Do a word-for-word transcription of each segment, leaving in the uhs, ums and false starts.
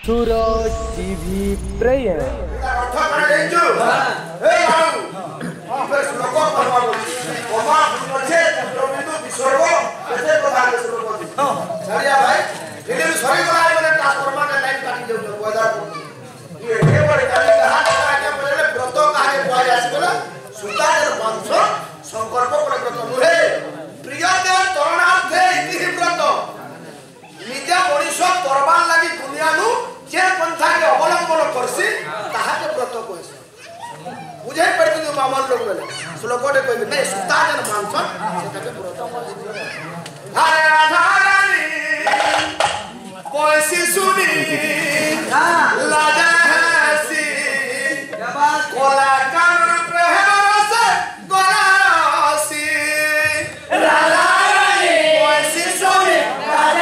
सूरज TV prayer संकल्प नुहे प्रिय तरणार्थे व्रत निज मनीष करवार लगी दुनिया जे पंथा के अवलंबन करसी ताहाके व्रत कहसी बुझे पड़ती मामल लोग बेले श्लोकटे कहबे नहीं सुता जन मानसन सेटाके व्रत कहसी हरे राधा रानी कोसी सुनी लाजा हसी कोला कर प्रेम रस गरासी राधा रानी कोसी सुनी लाजा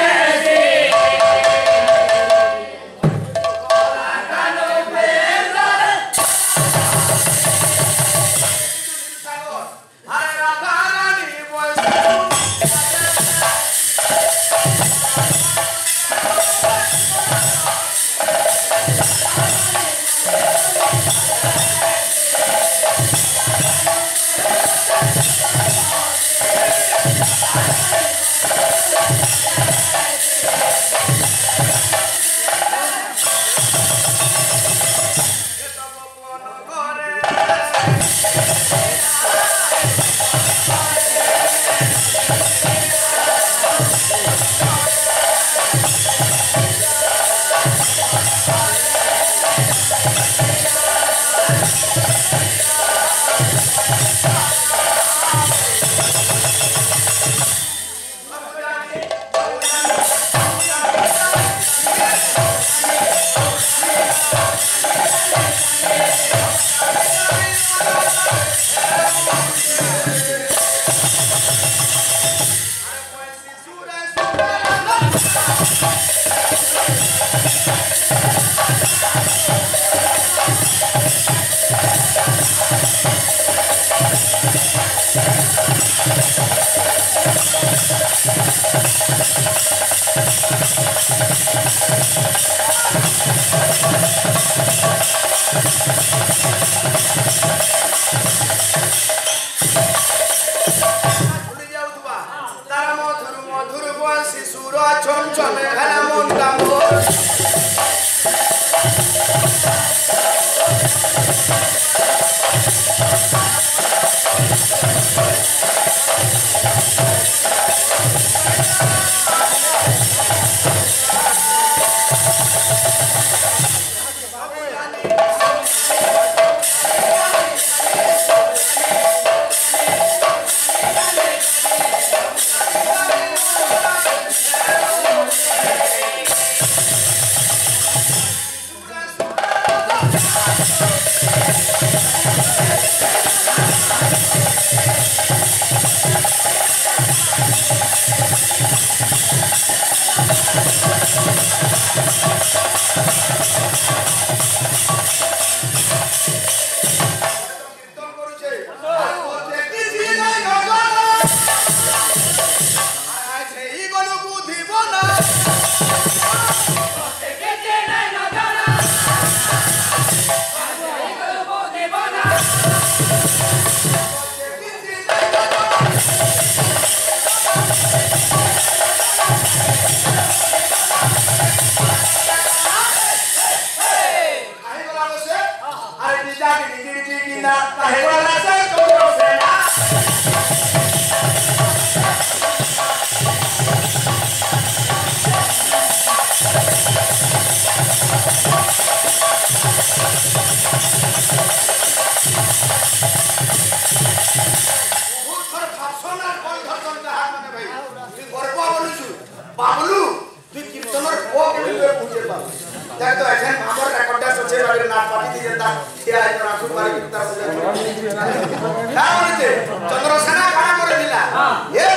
बाबलू तू कीर्तनर को के लिए पूछे बा जाय तो ऐसे हमर रेकॉर्ड सोचे बारे नाच पार्टी दी जनता के आज रासु मारी कीर्तन से का बोलते चंद्रसेना का करे दिला ये